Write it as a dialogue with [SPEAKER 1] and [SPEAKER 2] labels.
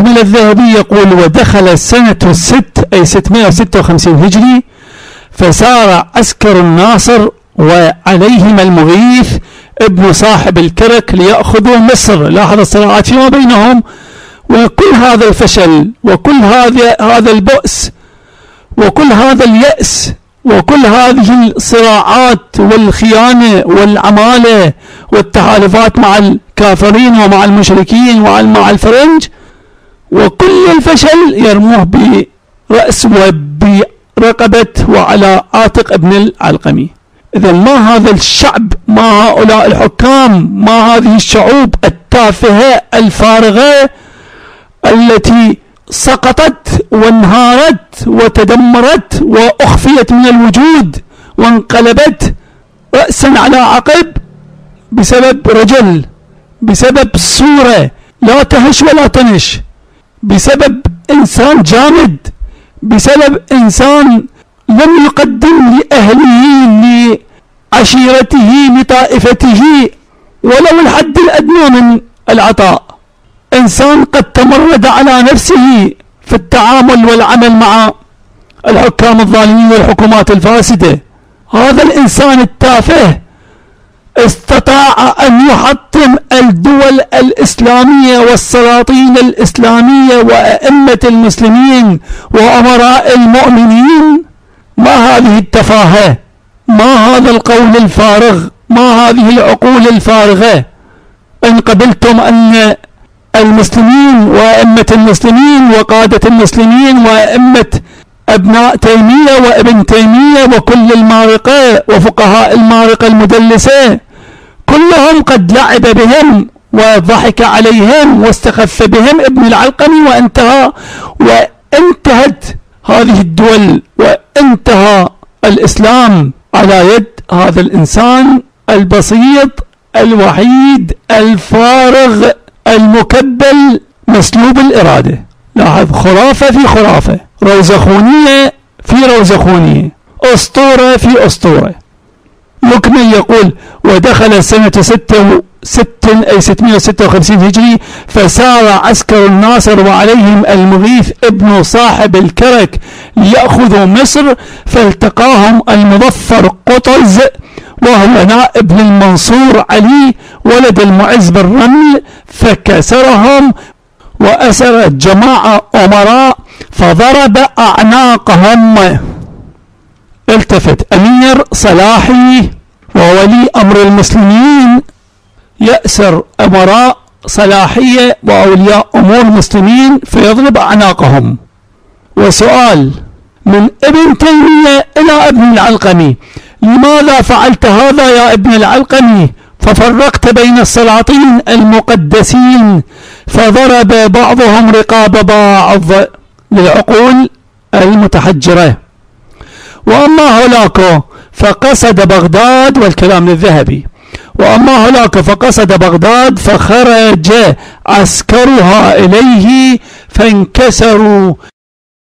[SPEAKER 1] يكمل الذهبي يقول: ودخل سنة 656 هجري، فسار عسكر الناصر وعليهم المغيث ابن صاحب الكرك ليأخذوا مصر. لاحظ الصراعات فيما بينهم، وكل هذا الفشل وكل هذا البؤس وكل هذا اليأس وكل هذه الصراعات والخيانة والعمالة والتحالفات مع الكافرين ومع المشركين ومع الفرنج، وكل الفشل يرموه برأس وبرقبة وعلى عاتق ابن العلقمي. إذا ما هذا الشعب، ما هؤلاء الحكام، ما هذه الشعوب التافهة الفارغة التي سقطت وانهارت وتدمرت وأخفيت من الوجود وانقلبت رأسا على عقب بسبب رجل، بسبب صورة لا تهش ولا تنش، بسبب إنسان جامد، بسبب إنسان لم يقدم لأهله لعشيرته لطائفته ولو الحد الأدنى من العطاء. إنسان قد تمرد على نفسه في التعامل والعمل مع الحكام الظالمين والحكومات الفاسدة. هذا الإنسان التافه استطاع أن يحطم الدول الإسلامية والسلاطين الإسلامية وأئمة المسلمين وأمراء المؤمنين. ما هذه التفاهة؟ ما هذا القول الفارغ؟ ما هذه العقول الفارغة؟ إن قبلتم أن المسلمين وأئمة المسلمين وقادة المسلمين وأئمة أبناء تيمية وابن تيمية وكل المارقة وفقهاء المارقة المدلسة كلهم قد لعب بهم وضحك عليهم واستخف بهم ابن العلقمي، وانتهت هذه الدول وانتهى الإسلام على يد هذا الإنسان البسيط الوحيد الفارغ المكبل مسلوب الإرادة. لاحظ، خرافة في خرافة، روزخونية في روزخونية، أسطورة في أسطورة. يكمل يقول: ودخل سنة 656 هجري، فسار عسكر الناصر وعليهم المغيث ابن صاحب الكرك ليأخذوا مصر، فالتقاهم المظفر قطز وهو نائب للمنصور علي ولد المعز بالرمل، فكسرهم وأسر جماعة أمراء فضرب أعناقهم. التفت أمير صلاحي وولي أمر المسلمين يأسر أمراء صلاحية وأولياء أمور المسلمين فيضرب أعناقهم. وسؤال من ابن تيمية إلى ابن العلقمي: لماذا فعلت هذا يا ابن العلقمي؟ ففرقت بين السلاطين المقدسين فضرب بعضهم رقاب بعض للعقول المتحجرة. وأما هولاكو فقصد بغداد، والكلام للذهبي، وأما هولاكو فقصد بغداد فخرج عسكرها إليه فانكسروا